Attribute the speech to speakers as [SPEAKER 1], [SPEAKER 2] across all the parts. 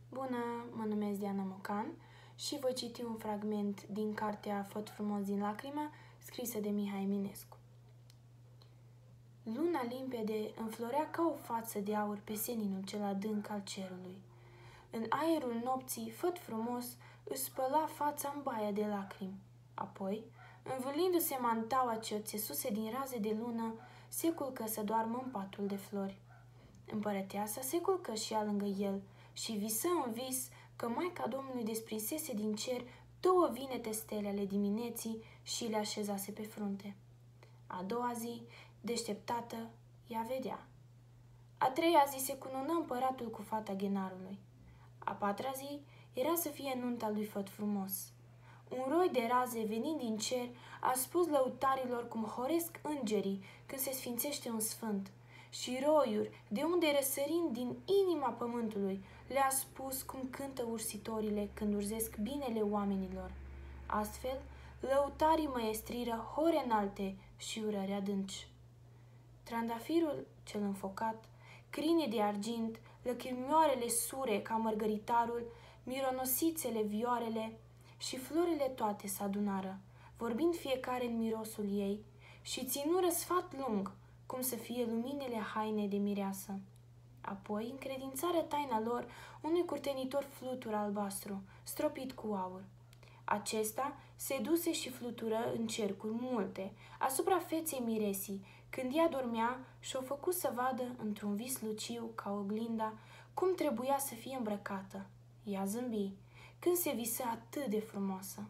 [SPEAKER 1] Bună, mă numesc Diana Mocan și voi citi un fragment din cartea Făt frumos din lacrimă, scrisă de Mihai Eminescu. Luna limpede înflorea ca o față de aur pe seninul cel adânc al cerului. În aerul nopții, Făt frumos își spăla fața în baia de lacrimi. Apoi, învârlindu-se mantaua ce o țesuse din raze de lună, se culcă să doarmă în patul de flori. Împărăteasa se culcă și ea lângă el și visă în vis că Maica Domnului desprinsese din cer 2 vinete stele ale dimineții și le așezase pe frunte. A doua zi, deșteptată, ea vedea. A treia zi se cunună împăratul cu fata ghenarului. A patra zi era să fie nunta lui Făt frumos. Un roi de raze venind din cer a spus lăutarilor cum horesc îngerii când se sfințește un sfânt, și roiuri, de unde răsărind din inima pământului, le-a spus cum cântă ursitorile când urzesc binele oamenilor. Astfel, lăutarii măestriră hore înalte și urări adânci. Trandafirul cel înfocat, crinii de argint, lăcrimioarele sure ca mărgăritarul, mironosițele vioarele și florile toate s-adunară, vorbind fiecare în mirosul ei, și ținură sfat lung, cum să fie luminile hainei de mireasă. Apoi încredințară taina lor unui curtenitor flutur albastru, stropit cu aur. Acesta se duse și flutură în cercuri multe, asupra feței miresii, când ea dormea și-o făcu să vadă, într-un vis luciu ca oglinda, cum trebuia să fie îmbrăcată. Ea zâmbi, când se visă atât de frumoasă.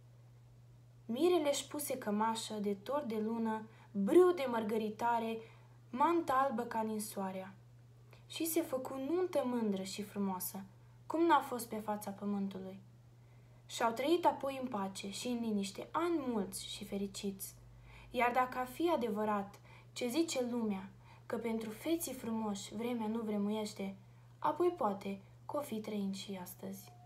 [SPEAKER 1] Mirele își puse cămașă de tor de lună, brâu de mărgăritare, mantă albă ca ninsoarea. Și se făcu nuntă mândră și frumoasă, cum n-a fost pe fața pământului. Și-au trăit apoi în pace și în liniște ani mulți și fericiți. Iar dacă a fi adevărat ce zice lumea, că pentru feții frumoși vremea nu vremuiește, apoi poate că o fi trăind și astăzi.